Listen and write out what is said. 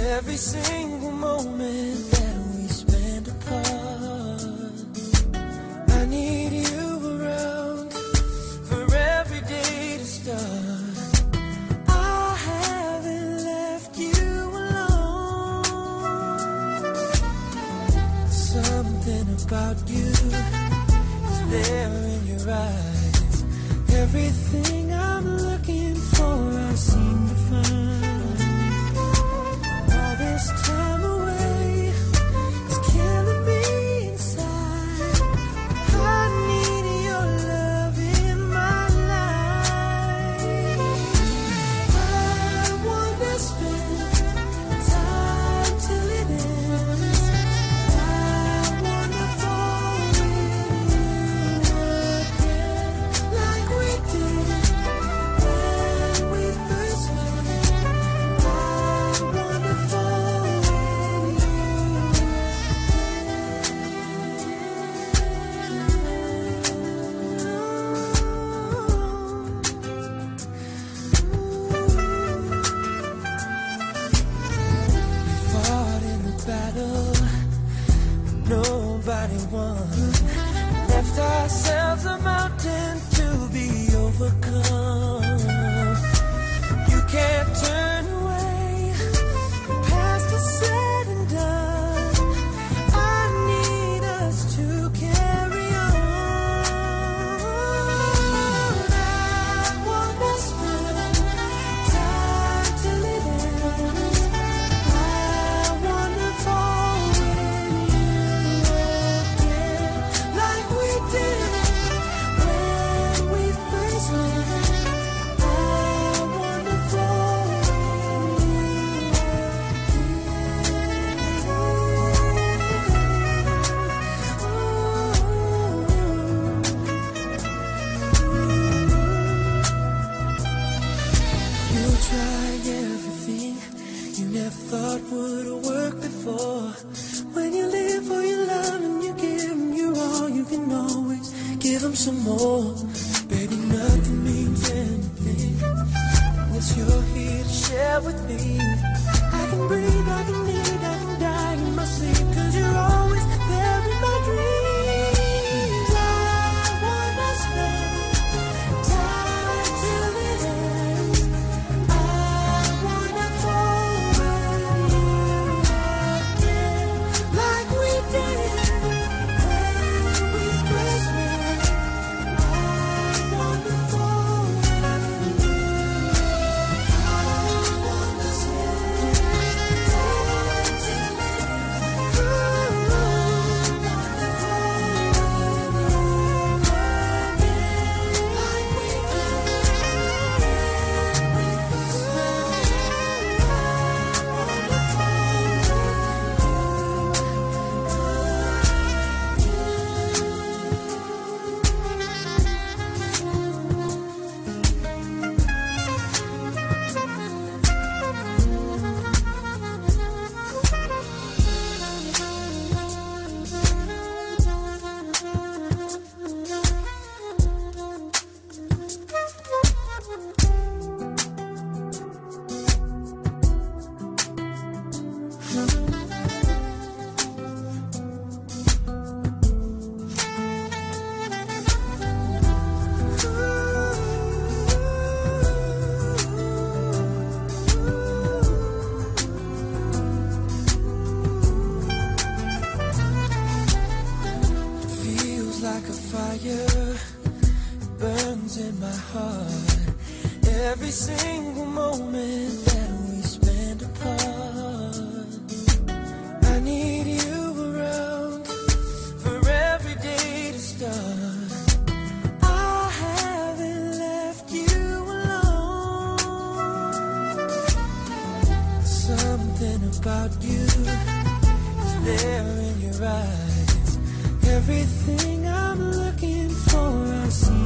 Every single moment that we spend apart, I need you around for every day to start. I haven't left you alone. Something about you is there in your eyes. Everything I'm looking for, I seem to find. This time away is killing me inside. I need your love in my life. I want to spend time till it ends. I want to fall with you again, like we did when we first met. I want to fall. Nobody won. Left ourselves a mountain to be overcome. You can't turn away. Past is said and done. I need us to carry on. I want to spend time till it ends. I want to fall with you again, like we did when we first met. I want to fall with you You try everything you never thought would work before. When you live for your love and you give them your all, you can always give them some more. Baby, nothing means anything unless you're here to share with me. I can breathe, I can eat, I can die in my sleep, 'cause you're always there in my dreams. I wanna spend time till it ends. I wanna fall with you again, like we did when we first met. I wanna fall with you. I wanna spend time till it ends. I wanna fall with you again, like we did when we first met. I wanna feels like a fire burns in my heart. Every single moment that we spend apart, I need you around for every day to start. I haven't left you alone. Something about you is there in your eyes. Everything I'm looking for, I see